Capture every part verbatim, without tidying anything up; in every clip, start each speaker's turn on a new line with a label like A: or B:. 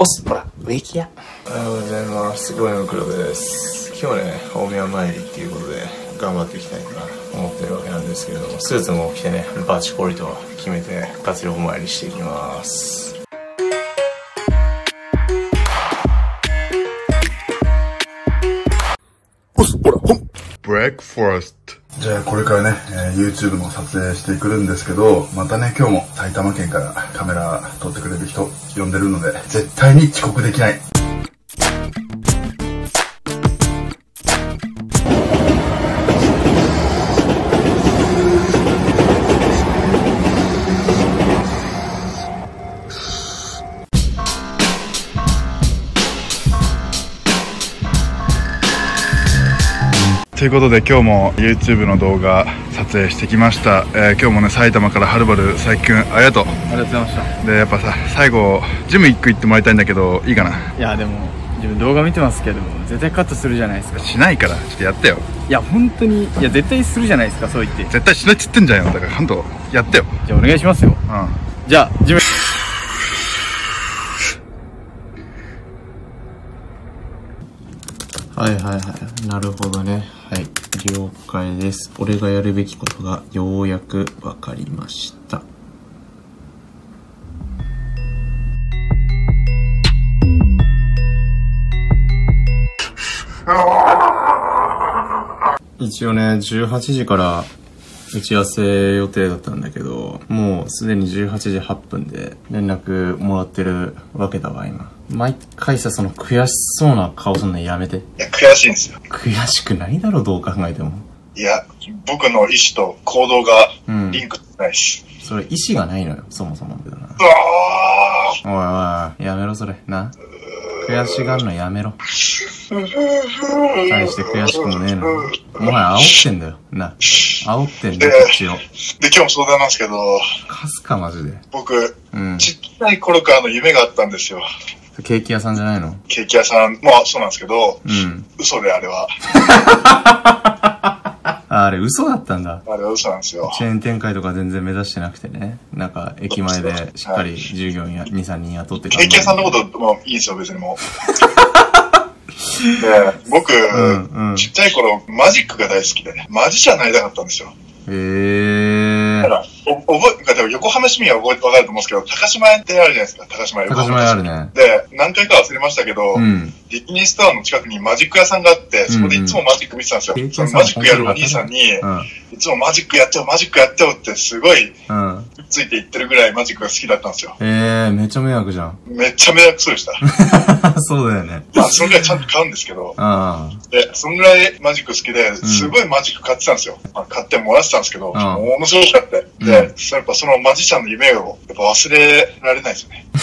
A: オス、ほら、植木屋。
B: おはようございます。ゴヤの黒部です。今日ね、大宮参りっていうことで頑張っていきたいなと思ってるわけなんですけれども、スーツも着てね、バチコリと決めて活力参りしていきます。
A: オス、ほら、ほん。
B: ブレックファースト。
C: じゃあこれからね、えー、YouTube の撮影してくるんですけど、またね、今日も埼玉県からカメラ撮ってくれる人呼んでるので、絶対に遅刻できない。ということで今日も YouTube の動画撮影してきました、えー、今日もね埼玉からはるばる佐伯くんありがとう。
D: ありがとうございました。
C: でやっぱさ最後ジムいっこ行ってもらいたいんだけどいいかな。
D: いやでも自分動画見てますけど絶対カットするじゃないですか。
C: しないからちょっとやってよ。
D: いや本当にいや絶対するじゃないですか。そう言って
C: 絶対しないっつってんじゃんよ。だから本当やってよ。
D: じゃあお願いしますよ。
C: うん
D: じゃあジムはいはいはいなるほどね。はい了解です。俺がやるべきことがようやく分かりました。一応ねじゅうはちじから打ち合わせ予定だったんだけど、もうすでにじゅうはちじはっぷんで連絡もらってるわけだわ今。毎回さその悔しそうな顔すんのやめて。
E: いや、悔しいんですよ。
D: 悔しくないだろどう考えても。
E: いや、僕の意思と行動がリンクしてないです。
D: うん、それ意思がないのよ、そもそもだな。
E: うわ
D: ーおいおい、やめろそれ、な。悔しがるのやめろ。大して悔しくもねえの。もはや煽ってんだよ、な。煽ってんだよ、こっちを。
E: で、今日も相談なんですけど、
D: かすかマジで。
E: 僕、
D: うん、
E: ちっちゃい頃からの夢があったんですよ。
D: ケーキ屋さんじゃないの？
E: ケーキ屋さんもそうなんですけど、
D: うん、
E: 嘘であれは。
D: あれ嘘だったんだ。
E: あれは嘘なんですよ。
D: チェーン展開とか全然目指してなくてね。なんか駅前でしっかり従業員やに、さんにん雇って
E: ケーキ屋さんのこともいいですよ、別にもう。で僕、うんうん、ちっちゃい頃マジックが大好きで、マジシャンになりたかったんですよ。
D: へー。
E: だから、お、覚え、横浜市民は覚えてわかると思うんですけど、高島屋ってあるじゃないですか、高島屋。
D: 高島屋あるね。
E: で、何回か忘れましたけど、うん、ディズニーストアの近くにマジック屋さんがあって、そこでいつもマジック見てたんですよ。うんうん、そのマジックやるお兄さんに、うん、いつもマジックやってよ、マジックやってよってすごい、うん、ついていってるぐらいマジックが好きだったんですよ。
D: えー、めっちゃ迷惑じゃん。
E: めっちゃ迷惑そうでした。
D: そうだよね。
E: まあ、そのぐらいちゃんと買うんですけど、で、そのぐらいマジック好きで、すごいマジック買ってたんですよ。まあ、買ってもらってたんですけど、面白かった。で、やっぱそのマジシャンの夢をやっぱ忘れられないですよね。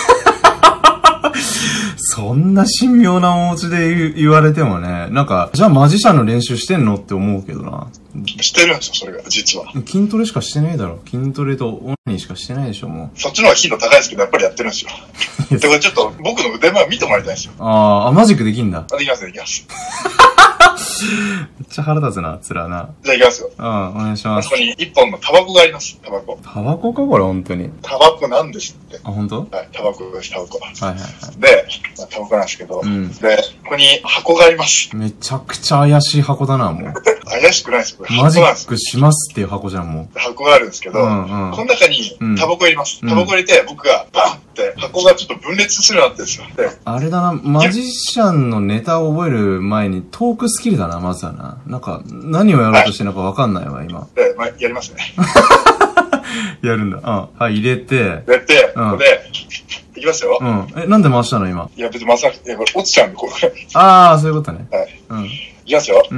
D: そんな神妙な面持ちで言われてもね、なんか、じゃあマジシャンの練習してんのって思うけどな。
E: してるんですよ、それが、実は。
D: 筋トレしかしてないだろ。筋トレとオンニーしかしてないでしょ、も
E: う。そっちの方が頻度高いですけど、やっぱりやってるんですよ。だからちょっと僕の腕前を見てもらいたいんですよ。
D: ああ、マジックできんだ。
E: できます、できます。
D: めっちゃ腹立つな、つらな。
E: じゃあ行きますよ。
D: うん、お願いします。
E: ここに一本のタバコがあります、タバコ。
D: タバコかこれ、本当に。
E: タバコなんですって。
D: あ、本当？
E: はい、タバコです、タバコ。はい
D: はいはい。
E: で、まあ、タバコなんですけど、うん、で、ここに箱があります。
D: めちゃくちゃ怪しい箱だな、もう。
E: 怪しくないです、これ。
D: マジックしますっていう箱じゃん、もう。
E: 箱があるんですけど、うんうん、この中にタバコ入れます。うん、タバコ入れて、僕がバンって箱がちょっと分裂するようになってるんですよ。
D: あれだな、マジシャンのネタを覚える前にトークスキルだな、まずはな。なんか、何をやろうとしてるのかわかんないわ、今。
E: で、まあ、やりますね。
D: やるんだ。うん。はい、入れて。
E: 入れて、うん、ここで、いきますよ。
D: うん。え、なんで回したの今。
E: いや、別に回さなくて、これ落ちちゃうんで、これ。
D: ああ、そういうことね。
E: はい。うん。いきますよ。うん。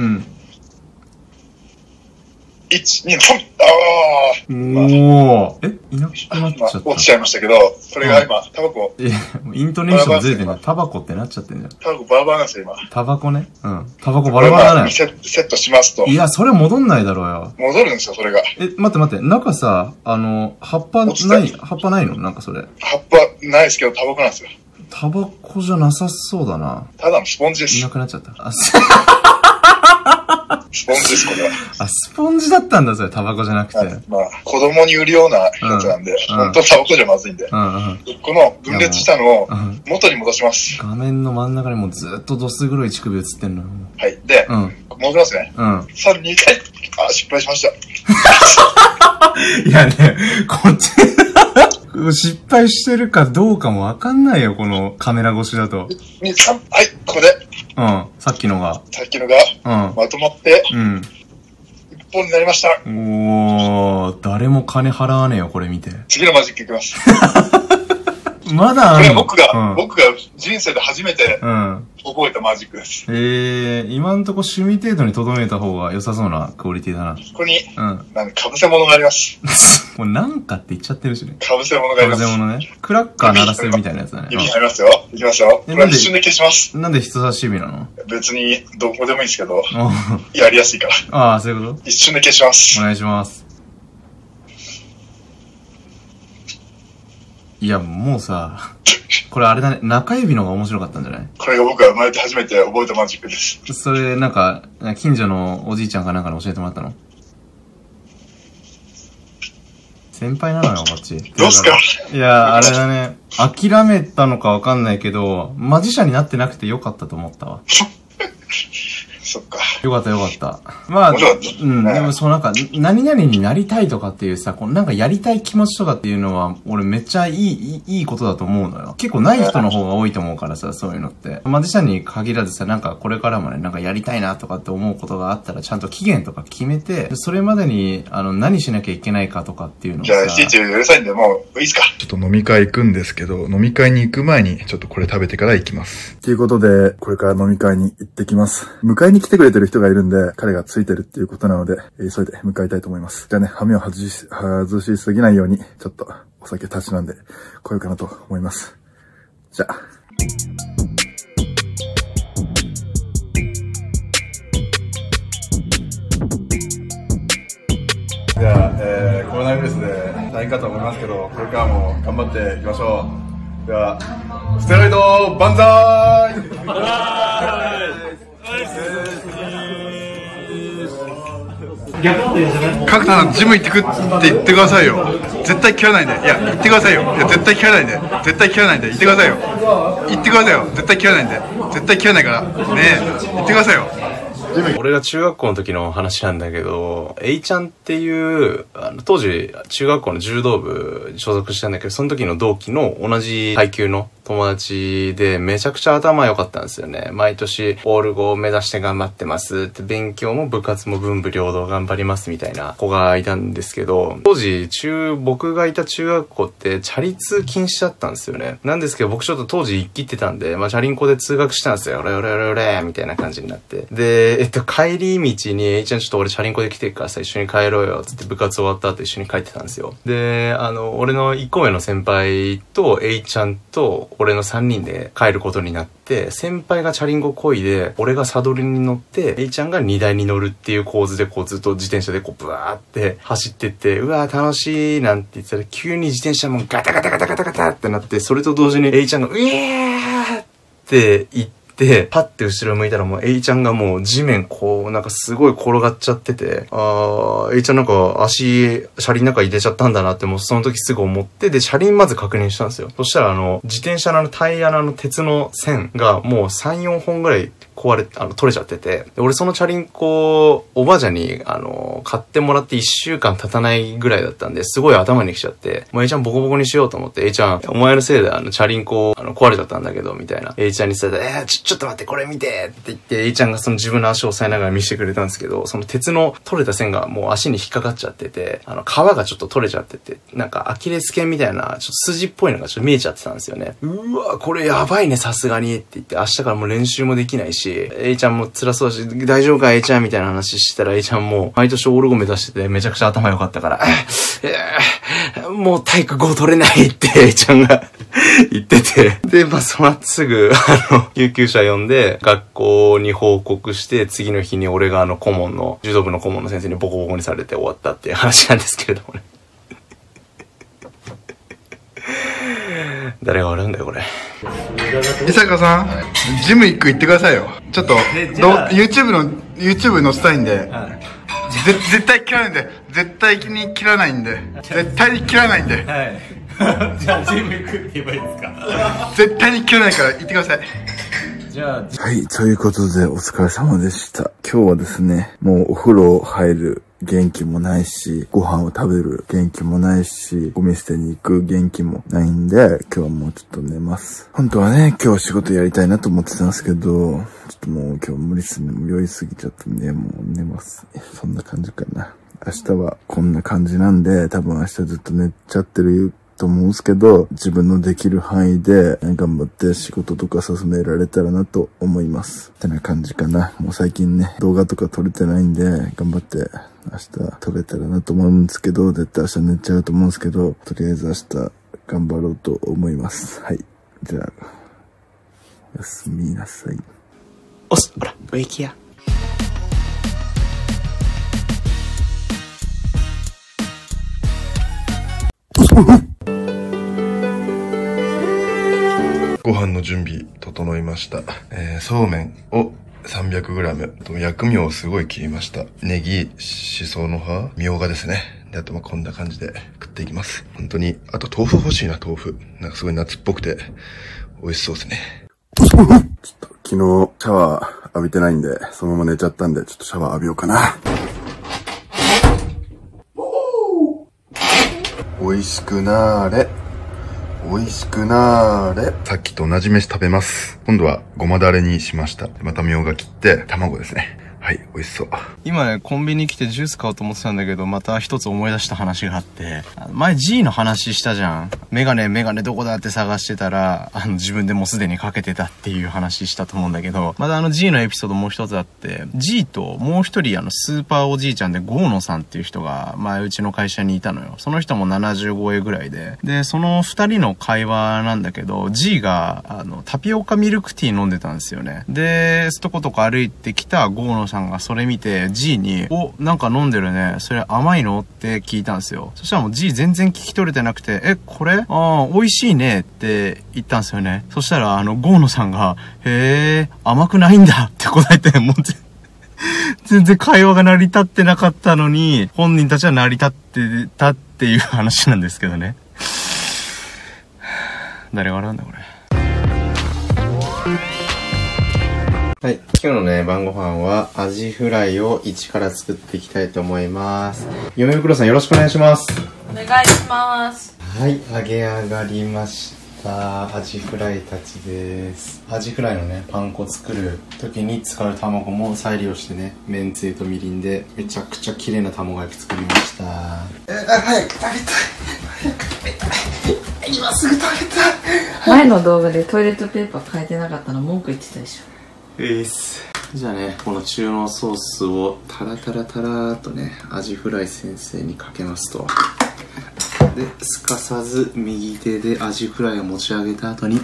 E: いち、に、さん、ああ。
D: おー。え、いなくなっちゃった。
E: 落ちちゃいましたけど、これが今、タバコ。
D: いや、イントネーションずれてんじゃん。タバコってなっちゃってんじゃん。
E: タバコバラバラなんですよ、今。
D: タバコね。うん。タバコバラバラだね。
E: セットしますと。
D: いや、それ戻んないだろうよ。
E: 戻るんですよ、それが。
D: え、待って待って。中さ、あの、葉っぱない、葉っぱないのなんかそれ。
E: 葉っぱないですけど、タバコなんですよ。
D: タバコじゃなさそうだな。
E: ただのスポンジです。
D: いなくなっちゃった。
E: スポンジです、これは。
D: あ、スポンジだったんだ、それ、タバコじゃなくて。
E: まあ、子供に売るようなやつなんで、うん、本当はタバコじゃまずいんで。うんうん、この分裂したのを元に戻します。
D: 画面の真ん中にもうずっとどす黒い乳首映ってんの。
E: はい。で、うん、戻しますね。うん。さん、にかい。あ、失敗しました。
D: いやね、こっち、失敗してるかどうかもわかんないよ、このカメラ越しだと。
E: に、さん、はい、ここで。
D: うん、さっきのが。
E: さっきのが、うん、まとまって、うん。一本になりました。
D: おー、誰も金払わねえよ、これ見て。
E: 次のマジックいきます。
D: まだあるの？
E: これは僕が、うん、僕が人生で初めて、うん。覚えたマジックです。
D: ええー、今んとこ趣味程度に留めた方が良さそうなクオリティだな。こ
E: こに、うん。なんか被せ物があります。
D: もうなんかって言っちゃってるしね。
E: 被せ物があります。
D: 被せ物ね。クラッカー鳴らせるみたいなやつだね。
E: 指ありますよ。いきますよ。これ一瞬で消します。
D: なんで人差し指なの？
E: 別にどこでもいいですけど、やりやすいから。
D: ああ、そういうこと？
E: 一瞬で消します。
D: お願いします。いや、もうさ、これあれだね、中指の方が面白かったんじゃない？
E: これが僕が生まれて初めて覚えたマジックです。
D: それ、なんか、近所のおじいちゃんかなんかに教えてもらったの？先輩なのよ、こっち。
E: どうすか？
D: いや、あれだね、諦めたのかわかんないけど、マジシャンになってなくてよかったと思ったわ。
E: そっか。
D: よかったよかった。まあ、うん、でもそうなんか、何々になりたいとかっていうさ、このなんかやりたい気持ちとかっていうのは、俺めっちゃいい、いい、いいことだと思うのよ。結構ない人の方が多いと思うからさ、そういうのって。マジシャンに限らずさ、なんかこれからもね、なんかやりたいなとかって思うことがあったら、ちゃんと期限とか決めて、それまでに、あの、何しなきゃいけないかとかっていうのをさ。
E: じゃあ、いちいちうるさいんで、もう、いいっすか。
C: ちょっと飲み会行くんですけど、飲み会に行く前に、ちょっとこれ食べてから行きます。ということで、これから飲み会に行ってきます。迎えに来てくれてる人がいるんで、彼がついてるっていうことなので、急いで向かいたいと思います。じゃあね、羽目を外し、外しすぎないように、ちょっとお酒たしなんで来ようかなと思います。じゃあ。じゃあ、えー、コロナウイルスで大変かと思いますけど、これからも頑張っていきましょう。では、ステロイド万歳角田さん、ジム行ってくって言ってくださいよ。絶対切らないで。いや、言ってくださいよ。いや、絶対切らないで。絶対切らないで。言ってくださいよ。言ってくださいよ。絶対切らないで。絶対切らないから。ねえ、言ってくださいよ。
D: 俺が中学校の時の話なんだけど、A ちゃんっていう、あの、当時、中学校の柔道部に所属したんだけど、その時の同期の同じ階級の友達で、めちゃくちゃ頭良かったんですよね。毎年、オールごを目指して頑張ってますって、勉強も部活も文武両道頑張りますみたいな子がいたんですけど、当時、中、僕がいた中学校って、チャリ通禁止だったんですよね。なんですけど、僕ちょっと当時生きってたんで、まあ、チャリンコで通学したんですよ。オレオレオレオレみたいな感じになって。で、えっと、帰り道に、A ちゃんちょっと俺チャリンコで来てるからさ、一緒に帰ろうよ、つって部活終わった後一緒に帰ってたんですよ。で、あの、俺のいっこめの先輩と、A ちゃんと、俺のさんにんで帰ることになって、先輩がチャリンコ漕いで、俺がサドルに乗って、A ちゃんが荷台に乗るっていう構図で、こうずっと自転車でこう、ブワーって走ってって、うわー楽しいなんて言ってたら、急に自転車もガタガタガタガタガタってなって、それと同時に A ちゃんが、うえーって言って、で、パッて後ろ向いたらもう A ちゃんがもう地面こうなんかすごい転がっちゃってて、あー、A ちゃんなんか足、車輪の中入れちゃったんだなってもうその時すぐ思って、で、車輪まず確認したんですよ。そしたらあの、自転車のあのタイヤのあの鉄の線がもうさん、よんほんぐらい壊れ、あの、取れちゃってて、で俺そのチャリンコ、おばあちゃんに、あの、買ってもらっていっしゅうかん経たないぐらいだったんで、すごい頭にきちゃって、もう A ちゃんボコボコにしようと思って、A ちゃん、お前のせいであの、チャリンコ、あの、壊れちゃったんだけど、みたいな。A ちゃんに伝えたら、えー、ちょ、ちょっと待って、これ見てって言って、A ちゃんがその自分の足を押さえながら見せてくれたんですけど、その鉄の取れた線がもう足に引っかかっちゃってて、あの、皮がちょっと取れちゃってて、なんかアキレス腱みたいな、ちょっと筋っぽいのがちょっと見えちゃってたんですよね。うわ、これやばいね、さすがにって言って、明日からもう練習もできないし、A ちゃんも辛そうだし、大丈夫か A ちゃんみたいな話したら A ちゃんも毎年オールご目指しててめちゃくちゃ頭良かったから、えー、もう体育ご取れないって A ちゃんが言ってて。で、まあ、その後すぐ、あの、救急車呼んで、学校に報告して、次の日に俺があの顧問の、柔道部の顧問の先生にボコボコにされて終わったっていう話なんですけれどもね。誰が悪いんだよ、これ。
C: 伊坂さん、ジム行く行ってくださいよ。ちょっと、YouTube の YouTube 載せたいんで、はい、ぜ絶対切らないんで、絶対に切らないんで、絶対に切らないんで。はい。じゃあ全部行くって言えばいいですか？絶対に切らないから言ってください。じゃあ。はい、ということでお疲れ様でした。今日はですね、もうお風呂入る元気もないし、ご飯を食べる元気もないし、ゴミ捨てに行く元気もないんで、今日はもうちょっと寝ます。本当はね、今日仕事やりたいなと思ってたんですけど、ちょっともう今日無理っすね。もう酔いすぎちゃったんで、もう寝ます。そんな感じかな。明日はこんな感じなんで、多分明日ずっと寝ちゃってると思うんですけど、自分のできる範囲で頑張って仕事とか進められたらなと思います。ってな感じかな。もう最近ね、動画とか撮れてないんで、頑張って明日撮れたらなと思うんですけど、絶対明日寝ちゃうと思うんですけど、とりあえず明日頑張ろうと思います。はい。じゃあ、おやすみなさい。
A: おす、ほら、植木屋。
C: ご飯の準備整いました。えー、そうめんを さんびゃくグラム と薬味をすごい切りました。ネギ、しその葉、みょうがですね。で、あとまあこんな感じで食っていきます。本当に、あと豆腐欲しいな、豆腐。なんかすごい夏っぽくて美味しそうですね。ちょっと昨日シャワー浴びてないんで、そのまま寝ちゃったんで、ちょっとシャワー浴びようかな。美味しくなーれ。美味しくなーれ。さっきと同じ飯食べます。今度はごまだれにしました。またみょうが切って、卵ですね。はい、美味しそう。
D: 今ね、コンビニ来てジュース買おうと思ってたんだけど、また一つ思い出した話があって、前 G の話したじゃん。メガネ、メガネどこだって探してたら、あの自分でもうすでにかけてたっていう話したと思うんだけど、またあの G のエピソードもう一つあって、G ともう一人あのスーパーおじいちゃんでゴーノさんっていう人が前うちの会社にいたのよ。その人もななじゅうごえぐらいで。で、その二人の会話なんだけど、G があのタピオカミルクティー飲んでたんですよね。で、とことこ歩いてきたゴーノさんがそれ見て G に、お、なんか飲んでるね。それ甘いのって聞いたんですよ。そしたらもう G 全然聞き取れてなくて、え、これああ、美味しいねって言ったんですよね。そしたらあのゴーノさんが、へえ、甘くないんだって答えて、もう全然会話が成り立ってなかったのに、本人たちは成り立ってたっていう話なんですけどね。誰が笑うんだこれ。はい。今日のね、晩ご飯は、アジフライを一から作っていきたいと思います。嫁袋さんよろしくお願いします。
F: お願いします。
D: はい。揚げ上がりました。アジフライたちです。アジフライのね、パン粉作る時に使う卵も再利用してね、めんつゆとみりんで、めちゃくちゃ綺麗な卵焼き作りました。え、早く食べたい。早く食べたい。今すぐ食べたい。
F: 前の動画でトイレットペーパー変えてなかったの文句言ってたでしょ。
D: えーす。じゃあね、この中濃ソースをタラタラタラーっとね、アジフライ先生にかけますと。で、すかさず右手でアジフライを持ち上げた後に、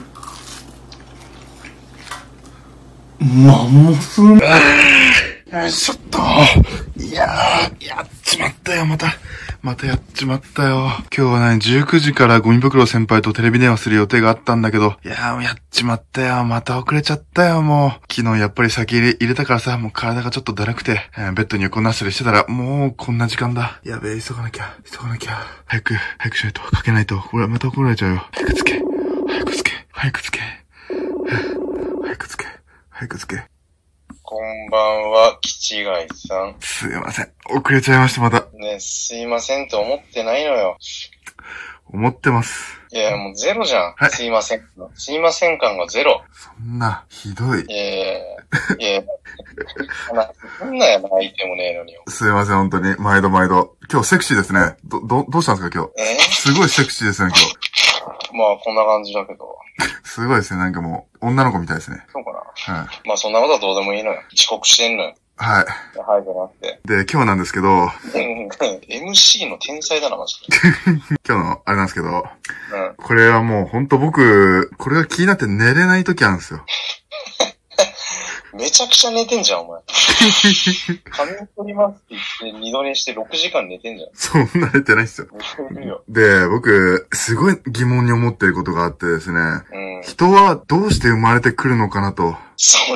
D: マンモスン。よ
C: いしょっと。いやー、やっちまったよ、また。またやっちまったよ。今日はね、じゅうくじからゴミ袋先輩とテレビ電話する予定があったんだけど、いやー、やっちまったよ。また遅れちゃったよ、もう。昨日やっぱり先入れ、入れたからさ、もう体がちょっとだるくて、えー、ベッドに横なしたりしてたら、もうこんな時間だ。やべえ、急がなきゃ、急がなきゃ。早く、早くしないと、かけないと。俺はまた怒られちゃうよ。早くつけ、早くつけ、早くつけ。早くつけ、早くつけ。
G: こんばんは、キチガイさん。
C: すいません。遅れちゃいました、また。
G: ね、すいませんと思ってないのよ。
C: 思ってます。
G: いや、もうゼロじゃん。はい、すいません。すいません感がゼロ。
C: そんな、ひどい。
G: いやいやいやそんなや泣いてもねえのによ。
C: すいません、本当に。毎度毎度。今日セクシーですね。ど、ど、どうしたんですか、今日。
G: えー、
C: すごいセクシーですね、今日。
G: まあ、こんな感じだけど。
C: すごいですね、なんかもう、女の子みたいですね。
G: そうかな。
C: はい。
G: まあ、そんなことはどうでもいいのよ。遅刻してんのよ。
C: はい。
G: はい、じゃなくて。
C: で、今日なんですけど。
G: エムシー の天才だな、マジで。
C: 今日の、あれなんですけど。
G: うん。
C: これはもう、ほんと僕、これが気になって寝れない時あるんですよ。
G: めちゃくちゃ寝てんじゃん、お前。仮眠取りますって言って二度寝してろくじかん寝てんじゃん。
C: そんな寝てないっすよ。
G: 寝てるよ。
C: で、僕、すごい疑問に思ってることがあってですね。
G: うん。
C: 人はどうして生まれてくるのかなと。
G: それ、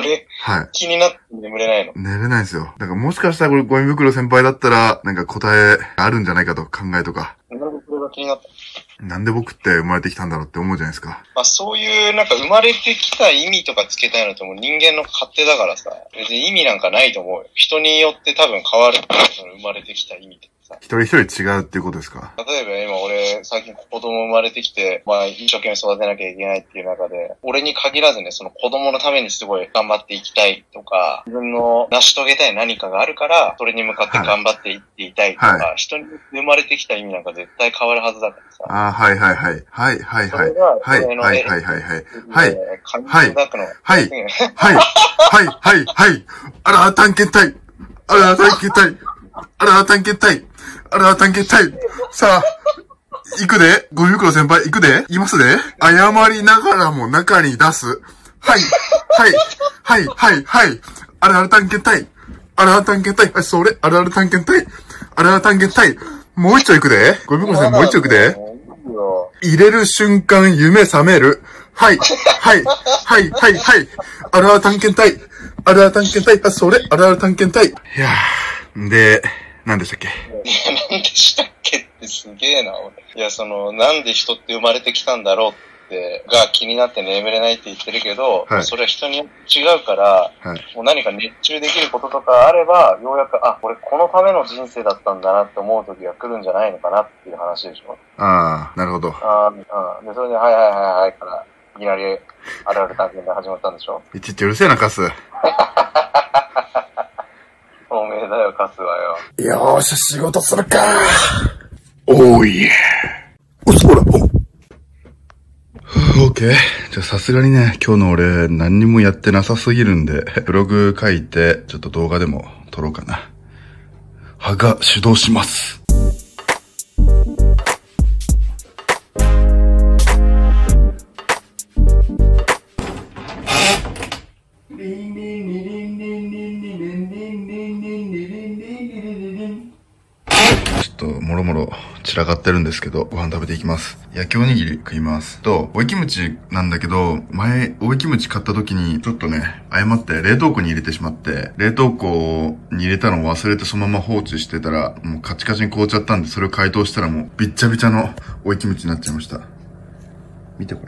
C: はい。
G: 気になって眠れないの。
C: 寝れないんですよ。だからもしかしたらこれゴミ袋先輩だったら、なんか答えあるんじゃないかと考えとか。
G: なんでこれが気になった？
C: なんで僕って生まれてきたんだろうって思うじゃないですか。
G: まあそういうなんか生まれてきた意味とかつけたいのってもう人間の勝手だからさ、別に意味なんかないと思うよ。人によって多分変わる。その生まれてきた意味とかさ。
C: 一人一人違うっていうことですか？
G: 例えば今俺最近子供生まれてきて、まあ一生懸命育てなきゃいけないっていう中で、俺に限らずね、その子供のためにすごい頑張っていきたいとか、自分の成し遂げたい何かがあるから、それに向かって頑張っていっていたいとか、はい、人に生まれてきた意味なんか絶対変わるはずだからさ。
C: ああ、はいはいはい。はいはいはい。はいはいはいはいはい。はい。はい。はい。はい。はい。はいはい。あら、探検隊。あら、探検隊。あら、探検隊。あら、探検隊。さあ、行くで。ゴミ袋先輩、行くで。いますで。謝りながらも中に出す。はい。はい。はい。はい。はい。あら、探検隊。あら、探検隊。あ、それ。あら、探検隊。あら、探検隊。もう一丁行くで。ゴミ袋先輩、もう一丁行くで。入れる瞬間、夢覚める。はい。はい。はい。はい。はい。あら、探検隊。あら、探検隊。あ、それ。あら、探検隊。いやー。で、何でしたっけ？
G: いや、何でしたっけってすげえな、俺。いや、その、なんで人って生まれてきたんだろうってが気になって眠れないって言ってるけど、はい、それは人によって違うから、はい、もう何か熱中できることとかあれば、ようやく、あ、俺このための人生だったんだなって思う時が来るんじゃないのかなっていう話でしょ。
C: ああ、なるほど。
G: ああ、うん。で、それで、はいはいはいはいから、いきなり、あるある探検が始まったんでしょ。
C: いちいちうるせえな、カス。
G: おめえだよ、カスはよ。
C: よーし、仕事するかおーい。おそら、おオーケー。じゃあさすがにね、今日の俺何にもやってなさすぎるんで、ブログ書いて、ちょっと動画でも撮ろうかな。歯が主導します。もろもろ散らかってるんですけど、ご飯食べていきます。焼きおにぎり食います。と、おいキムチなんだけど、前、おいキムチ買った時に、ちょっとね、誤って冷凍庫に入れてしまって、冷凍庫に入れたのを忘れてそのまま放置してたら、もうカチカチに凍っちゃったんで、それを解凍したらもう、びっちゃびちゃのおいキムチになっちゃいました。見てこれ。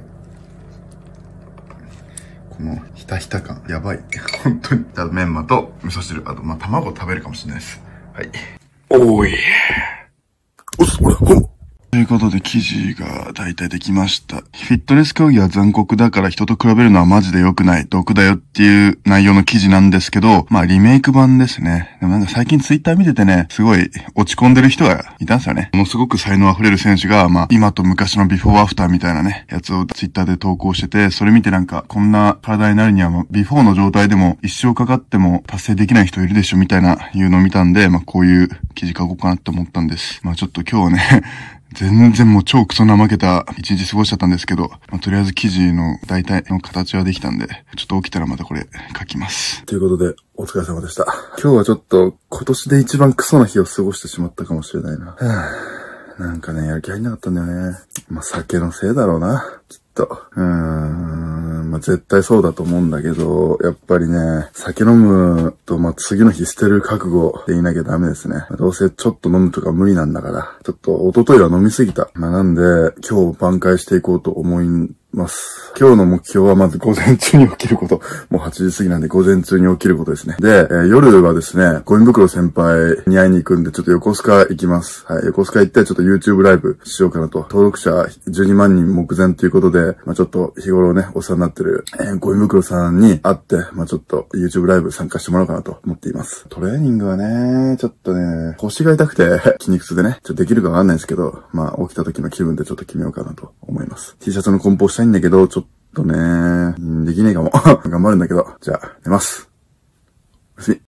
C: この、ひたひた感。やばい。本当に。あとメンマと味噌汁。あと、まあ、卵食べるかもしれないです。はい。おーい。おっ、ほら、ほん。ということで記事が大体できました。フィットネス競技は残酷だから人と比べるのはマジで良くない。毒だよっていう内容の記事なんですけど、まあリメイク版ですね。でもなんか最近ツイッター見ててね、すごい落ち込んでる人がいたんですよね。ものすごく才能溢れる選手が、まあ今と昔のビフォーアフターみたいなね、やつをツイッターで投稿してて、それ見てなんかこんな体になるにはもうビフォーの状態でも一生かかっても達成できない人いるでしょみたいないうのを見たんで、まあこういう記事書こうかなって思ったんです。まあちょっと今日はね、全然もう超クソ怠けた一日過ごしちゃったんですけど、まあ、とりあえず記事の大体の形はできたんで、ちょっと起きたらまたこれ書きます。ということで、お疲れ様でした。今日はちょっと今年で一番クソな日を過ごしてしまったかもしれないな。なんかね、やる気入んなかったんだよね。まあ、酒のせいだろうな。きっと。うーん。まあ、絶対そうだと思うんだけど、やっぱりね、酒飲むと、まあ、次の日捨てる覚悟でいなきゃダメですね。まあ、どうせちょっと飲むとか無理なんだから。ちょっと、一昨日は飲みすぎた。まあ、なんで、今日挽回していこうと思います。今日の目標はまず午前中に起きること。もうはちじ過ぎなんで午前中に起きることですね。で、えー、夜はですね、ゴミ袋先輩に会いに行くんで、ちょっと横須賀行きます。はい、横須賀行ってちょっと YouTube ライブしようかなと。登録者じゅうにまんにん目前ということで、まあちょっと日頃ね、お世話になってる、えー、ゴミ袋さんに会って、まあちょっと YouTube ライブ参加してもらおうかなと思っています。トレーニングはね、ちょっとね、腰が痛くて筋肉痛でね、ちょっとできるかわかんないんですけど、まあ起きた時の気分でちょっと決めようかなと思います。T シャツの梱包したいんだけど、ちょっととね、できねえかも。頑張るんだけど。じゃあ、寝ます。おやすみ。